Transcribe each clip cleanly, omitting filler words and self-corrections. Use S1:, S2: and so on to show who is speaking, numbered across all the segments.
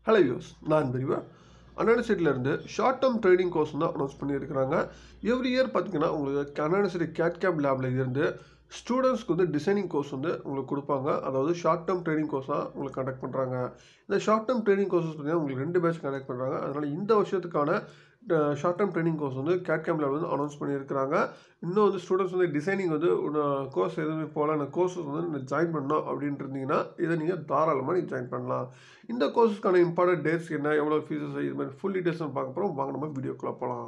S1: Hello viewers, நான் Anbarivu. Anbarivu இருந்து short term trading course தான் அனௌன்ஸ் பண்ணியிருக்கிறாங்க. எவ்ரி இயர் பார்த்தீங்கன்னா உங்களுக்கு Anbarivu கேட் லேப்ல இருந்து ஸ்டூடெண்ட்ஸ்க்கு வந்து டிசைனிங் கோர்ஸ் வந்து உங்களுக்கு கொடுப்பாங்க. அதாவது ஷார்ட் டேர்ம் ட்ரேடிங் கோர்ஸ் தான் உங்களுக்கு கண்டக்ட் பண்ணுறாங்க. இந்த ஷார்ட் டேர்ம் ட்ரேடிங் கோர்ஸஸ் பார்த்தீங்கன்னா உங்களுக்கு 2 பேட்ச் கண்டக்ட் பண்ணுறாங்க. அதனால் இந்த வருஷத்துக்கான ஷார்ட் டேர்ம் ட்ரைனிங் கோர்ஸ் வந்து கேட்கேம் லேப்ல வந்து அனௌன்ஸ் பண்ணியிருக்கிறாங்க. இன்னும் வந்து ஸ்டூடெண்ட்ஸ் வந்து டிசைனிங் வந்து கோர்ஸ் எதுவுமே போகல, அந்த கோர்ஸஸ் வந்து ஜாயின் பண்ணணும் அப்படின்ட்டு இருந்தீங்கன்னா இதை நீங்கள் தாராளமாக நீங்கள் ஜாயின் பண்ணலாம். இந்த கோர்ஸஸ்க்கான இம்பார்ட்டன்ட் டேட்ஸ் என்ன, எவ்வளோ ஃபீஸஸ், இது மாதிரி ஃபுல் டீட்டெயில்ஸ் பார்க்க போகிறோம். வாங்க நம்ம வீடியோக்குள்ளே போகலாம்.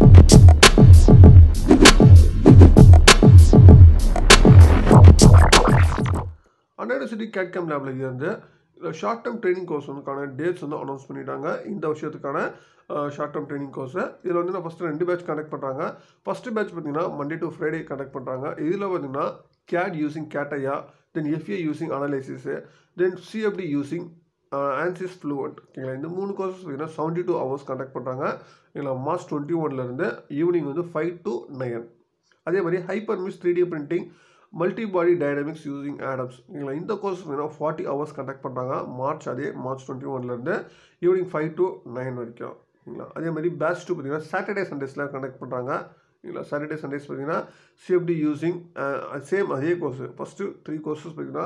S1: Anbarivu கேட்கேம் லேப்ல இருந்து ஷார்ட் டேர்ம் ட்ரைனிங் கோர்ஸ் வந்துக்கான டேட்ஸ் வந்து அனௌன்ஸ் பண்ணிட்டாங்க. இந்த வருஷத்துக்கான ஷார்ட் டேர்ம் ட்ரைனிங் கோர்ஸு இதில் வந்து நான் ஃபஸ்ட்டு 2 பேட்ச் கண்டக்ட் பண்ணுறாங்க. ஃபஸ்ட்டு பேட்ச் பார்த்தீங்கன்னா மண்டே டு ஃப்ரைடே கண்டக்ட் பண்ணுறாங்க. இதில் பார்த்தீங்கன்னா CAD யூஸிங் கேட்டையா, then FA using analysis, then CFD using ANSYS fluent. ஓகேங்களா, இந்த 3 கோர்ஸஸ் பார்த்தீங்கன்னா 72 ஹவர்ஸ் கண்டக்ட் பண்ணுறாங்க. இல்லை மார்ச் 21 ஈவினிங் வந்து 5 to 9. அதே மாதிரி hypermesh 3D printing multi body dynamics using Adams. ஓகேங்களா, இந்த கோர்ஸ் பார்த்தீங்கன்னா 40 ஹவர்ஸ் கண்டக்ட் பண்ணுறாங்க. மார்ச் 21 ஈவினிங் 5 to 9 வரைக்கும். ஓகேங்களா, அதே மாதிரி பேட்ச் 2 பார்த்தீங்கன்னா சாட்டர்டே சண்டேஸில் கண்டக்ட் பண்ணுறாங்க. ஓகேங்களா, சாட்டர்டே சண்டேஸ் பார்த்தீங்கன்னா CFD யூஸிங் சேம் அதே கோர்ஸு. ஃபஸ்ட்டு 3 கோர்ஸஸ் பார்த்தீங்கன்னா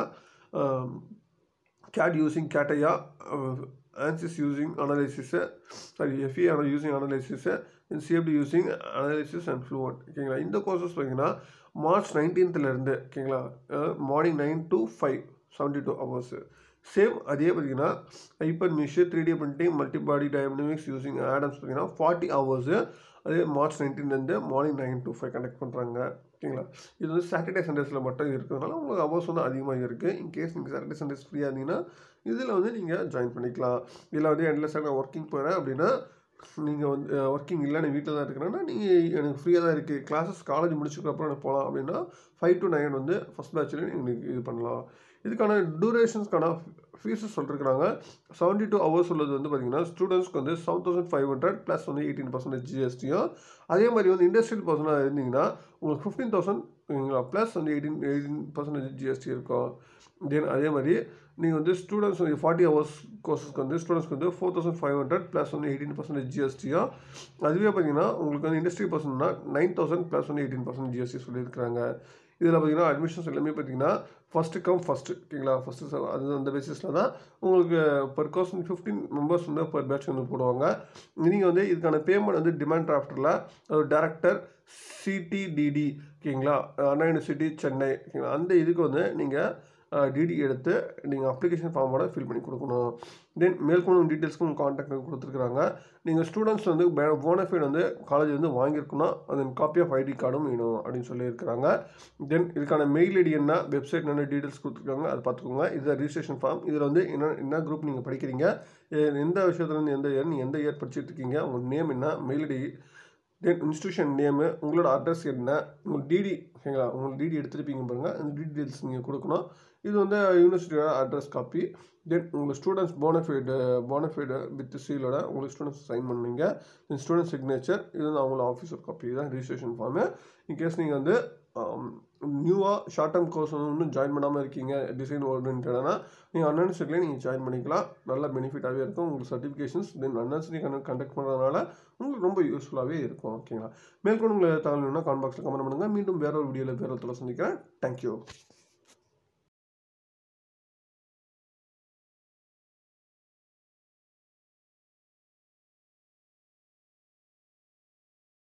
S1: CAD யூஸிங் கேட்டையா, ANSYS using analysis, FA using analysis, CFD using analysis and fluent. ஓகேங்களா, இந்த கோர்ஸஸ் பார்த்தீங்கன்னா மார்ச் 19 ஓகேங்களா, மார்னிங் 9 to 5 72 ஹவர்ஸு. சேம் அதே பார்த்தீங்கன்னா hypermesh 3D printing multi body dynamics using Adams பார்த்தீங்கன்னா 40 hours. அதே மார்ச் 19 மார்னிங் 9 to 5 கண்டக்ட் பண்ணுறாங்க. ஓகேங்களா, இது வந்து சாட்டர்டே சண்டேஸில் மட்டும் இருக்கிறதுனால உங்களுக்கு ஹவர்ஸ் வந்து அதிகமாக இருக்குது. இன்கேஸ் நீங்கள் சாட்டர்டே சண்டேஸ் ஃப்ரீயாக இருந்தீங்கன்னா இதில் வந்து நீங்கள் ஜாயின் பண்ணிக்கலாம். இதில் வந்து எண்ட்லெஸ்ஸாக நான் ஒர்க்கிங் போகிறேன் அப்படின்னா, நீங்கள் வந்து ஒர்க்கிங் இல்லை, நான் வீட்டில் தான் இருக்கிறேன்னா நீங்கள் எனக்கு ஃப்ரீயாக தான் இருக்குது, கிளாஸஸ் காலேஜ் முடிச்சதுக்கப்புறம் எனக்கு போகலாம் அப்படின்னா 5 to 9 வந்து ஃபஸ்ட் பேட்சில் நீங்கள் இது பண்ணலாம். இதுக்கான டூரேஷன்ஸ்க்கான ஃபீஸஸ் சொல்லிருக்கிறாங்க. 72 ஹவர்ஸ் உள்ளது வந்து பார்த்தீங்கன்னா ஸ்டூடெண்ட்ஸ்க்கு வந்து 7500 ப்ளஸ் வந்து 18% GSTயும். அதே மாதிரி வந்து இண்டஸ்ட்ரியல் பர்சனாக இருந்தீங்கன்னா உங்களுக்கு 15,000 ப்ளஸ் வந்து 18% GST இருக்கும். தென் அதே மாதிரி நீங்கள் வந்து ஸ்டூடெண்ட்ஸ் வந்து 40 ஹவர்ஸ் கோர்ஸஸ்க்கு வந்து ஸ்டூடெண்ட்ஸ்க்கு வந்து 4500 ப்ளஸ் வந்து 18% GSTயும். அதுவே பார்த்தீங்கன்னா உங்களுக்கு வந்து இண்டஸ்ட்ரி பர்சன்னா 9000 ப்ளஸ் வந்து 18% GST சொல்லியிருக்கிறாங்க. இதில் பார்த்தீங்கன்னா அட்மிஷன்ஸ் எல்லாமே பார்த்தீங்கன்னா ஃபஸ்ட்டு கம் ஃபஸ்ட்டு. ஓகேங்களா, ஃபஸ்ட்டு அது அந்த பேசிஸில் தான் உங்களுக்கு பர் கோர்ஸ் 15 மெம்பர்ஸ் வந்து பர் பேட்ச் வந்து போடுவாங்க. நீங்கள் வந்து இதுக்கான பேமெண்ட் வந்து டிமாண்ட் டிராஃப்டில் டேரக்டர் CTDD, ஓகேங்களா, அண்ணா யூனிவர்சிட்டி சென்னை, ஓகேங்களா, அந்த இதுக்கு வந்து நீங்கள் டிடி எடுத்து நீங்கள் அப்ளிகேஷன் ஃபார்மோட ஃபில் பண்ணி கொடுக்கணும். தென் மேற்கொண்டு டீட்டெயில்ஸ்க்கு உங்கள் கான்டாக்ட் கொடுத்துருக்குறாங்க. நீங்கள் ஸ்டூடெண்ட்ஸ் வந்து போனஃபைட் வந்து காலேஜ் வந்து வாங்கியிருக்கணும், அதன் காப்பி ஆஃப் ID கார்டும் வேணும் அப்படின்னு சொல்லியிருக்கிறாங்க. தென் இதுக்கான மெயில் ஐடி என்ன, வெப்சைட் என்னென்ன டீட்டெயில்ஸ் கொடுத்துருக்காங்க அதை பார்த்துக்கோங்க. இதுதான் ரிஜிஸ்ட்ரேஷன் ஃபார்ம். இதில் வந்து என்ன குரூப் நீங்கள் படிக்கிறீங்க, எந்த விஷயத்துலேருந்து எந்த இயர், நீங்கள் எந்த இயர் படிச்சுட்டு இருக்கீங்க, உங்கள் நேம் என்ன, mail ID, then institution name, உங்களோட அட்ரஸ் என்ன, உங்கள் டிடி, ஓகேங்களா, உங்களுக்கு டிடி எடுத்துருப்பீங்க பாருங்கள், அந்த டீட்டெயில்ஸ் நீங்கள் கொடுக்கணும். இது வந்து யூனிவர்சிட்டியோட அட்ரஸ் காப்பி. தென் உங்கள் ஸ்டூடெண்ட்ஸ் போனஃபைடு வித் சீலோட உங்களுக்கு ஸ்டூடெண்ட்ஸ் சைன் பண்ணுவீங்க. தென் ஸ்டூடெண்ட் சிக்னேச்சர், இது வந்து அவங்களோட ஆஃபீஸர் காப்பி தான் ரிஜிஸ்ட்ரேஷன் ஃபார்மு. இன்கேஸ் நீங்கள் வந்து நியூவாக ஷார்ட் டேர்ம் கோர்ஸ் வந்து இன்னும் ஜாயின் பண்ணாமல் இருக்கீங்க, டிசைன் ஓரியன்டானா நீங்கள் அன்யூனிவர்சிட்டியில் நீங்கள் ஜாயின் பண்ணிக்கலாம். நல்ல பெனிஃபிட்டாகவே இருக்கும் உங்களுக்கு சர்டிஃபிகேஷன்ஸ். தென் அன்யூனிவர்சிட்டி கண்டக்ட் பண்ணுறதுனால உங்களுக்கு ரொம்ப யூஸ்ஃபுல்லாகவே இருக்கும். ஓகேங்களா, மேற்கொண்டு உங்களுக்கு தகவல் வேணும்னா காமெண்ட் பாக்ஸில் கமெண்ட் பண்ணுங்கள். மீண்டும் வேற ஒரு வீடியோவில் வேற ஒருத்தர சந்திக்கிறேன். தேங்க்யூ.